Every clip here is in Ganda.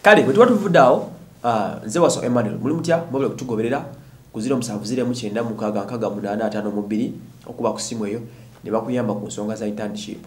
kale bwe tuba tuvuddeawo nze Waso Emmanuel muli mutya mobile kutugoberera ku 0709655852 okuba ku simu eyo ne bakuyamba ku nsonga za internship.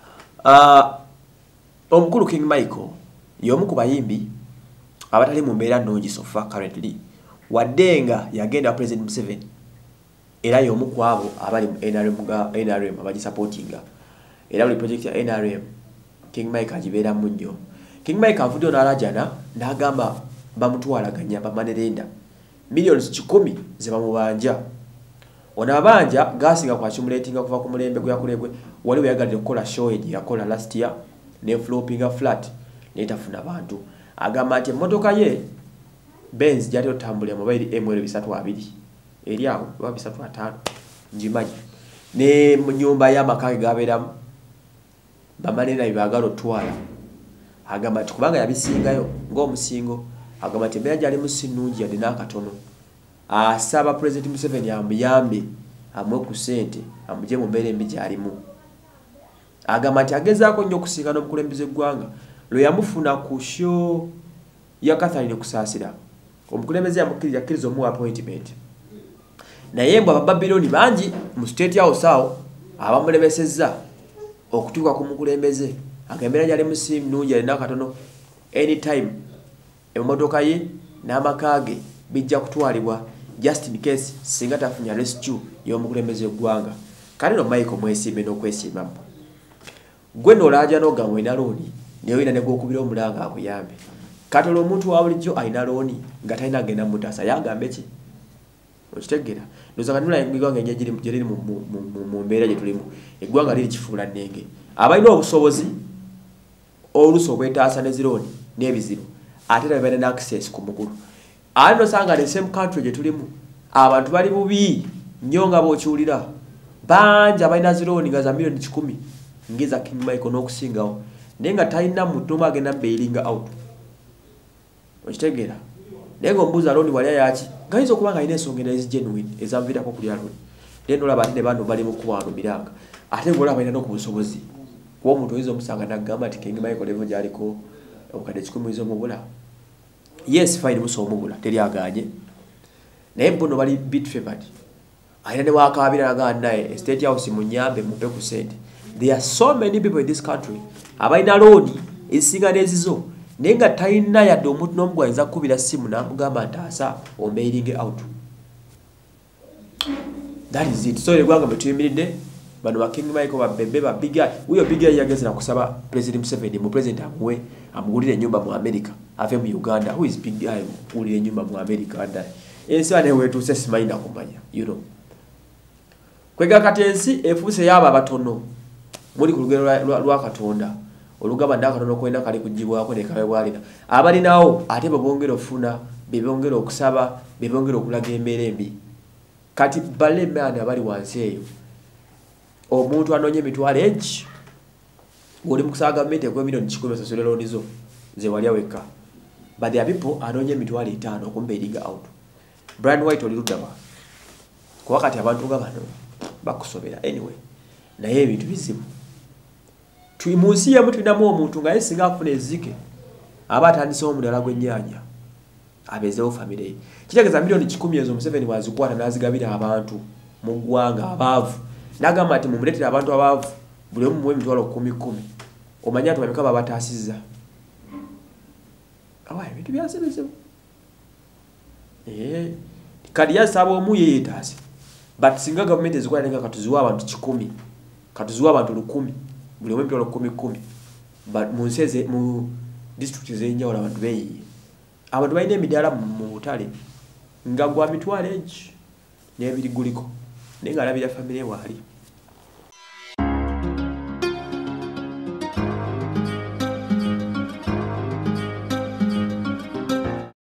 Omukulu King Michael y'omu ku bayimbi abatali mu mbeera nnungi so far currently waddenga yagenda President Museveni era y'omu ku abo abali mu NRM abagisupportinga era buli project ya NRM King Michael agibeeramu nnyo. King Michael avuddeyo n'alajana n'agamba bamutwalaganya bamanerenda millions 10 ze bamubanja ona abanja gasinga kwa accumulatinga kuva ku mulembe gwakulegwe wali yagalira okukola show eji yakola last year ne flopping flat netafuna abantu agamba ati motoka ye Benz jali otambulya mobile ML 320 eri awo 305 njimaji ne nyumba ya makage gaberamu bamanera ibagalo twala agamba ati kubanga yabisingayo ng'omusingo agamba ati mbeya jali musinungi yadina akatono asaba President Museveni amuyambe amwe ku sente amuje mu mbere mbi jalimu agamba ati agezaako nnyo okusinga n'omukulembeze gwanga lo yamufuna ku show ya Catherine kusasira omukulembeze yamukiriza mu appointment naye mbwa Babylon bangi mu state house awo abamulebesezza okutuuka ku mukulembeze agambira jali musimu nungi alina akatono anytime emotoka ye n'amakage bijja kutwalibwa just in case singa tafunya rescue y'omukulembeze gwanga kale no Michael mwesimbe n'okwesimba gwe n'olaja n'ogamba ina looni neyo ina ne gwokubira omulanga akuyambe katolo omuntu wa bulijjo alina looni nga talina agenda mutasa yagambe ki okitegera ndoza kanula egwanga enjiri mujeri mu mbeera gye tulimu eggwanga liri kifuula nnenge abalina obusobozi oluso obwetaasa ne zirooni n'ebizibu ate bali na access ku mukulu ano sanga the same country gye tulimu abantu bali bubi nnyo nga bw'okiwulira banja balina zirooni nga za million 10 ngiza King Michael n'okusingawo naye nga talina muntu agenda bailinga out okitegera naye ng'ombuuza looni wali yaki ngayinza okuba nga alina ensonga genuine ezamviirako kulya looni naye nolaba ate ne bano bali mu kuwaano miranga ate ng'olaba balina n'oku busobozi kuba omuntu oyinza omusanga n'agamba nti King Michael level gy'aliko obukadde 10 omubula yes fine muso omubula teryaganye naye bono bali bit favored alina ne wakabira agamba naye state house munyambe mupe ku sente. There are so many people in this country abalina looni ezisinga n'ezizo naye nga talina yadde omuntu n'omu ayinza kukubira simu n'amugamba ntaasa omailing out. That is it. So egwanga bwe tuyimiridde bano ba King Michael babebe ba big guy uyo big guy yageze na kusaba President Museveni mu president amwe amugulire nyumba mu America ave mu Uganda. Who is big guy amugulire nyumba mu America anda ensi ane wetu se simaina kumanya you know kwega katensi efuse yaba abatono muri ku lugero lwa Katonda olugaba ndakatono kwenda kali kujibwako ne kawe bwalina abalinawo ate babongera ofuna bebongera okusaba bebongera okulaga embeera embi kati bale mwana abali wansi eyo omuntu anonye emitwalo enki ng'oli mu kusaba gavumenti ekuwa million 10 osasule looni zo ze wali aweka but there are people anonye emitwalo 5 okumbailinga out. Brian White oli ludda kuba kati abantu nga bano bakusobera anyway naye ebintu bizibu munsi yemu tulinamu omuntu nga yesinga afuna ezike aba atandise omulala gw'ennyanja abezeewo famire ye kitegeeza million 10 ezo Museveni wazikwata n'azigabira abantu mu ggwanga abaavu n'agamba ati mumuleetera abantu abaavu buli omu muwe emitwalo 10 omanye ati bameka babataasizza awa ebintu byasebezebwa kadi yasaba omu ye yeetaase but singa gavumenti ezikwata nga katuziwa abantu 10 katuziwa abantu 100 buli omu emitwalo 10 but mu nsi mu district ez'enjawulo abantu beeyiye abantu balina emidaala mu butale nga gwa mitwalo enki n'ebiri guliko naye nga alabira famire waali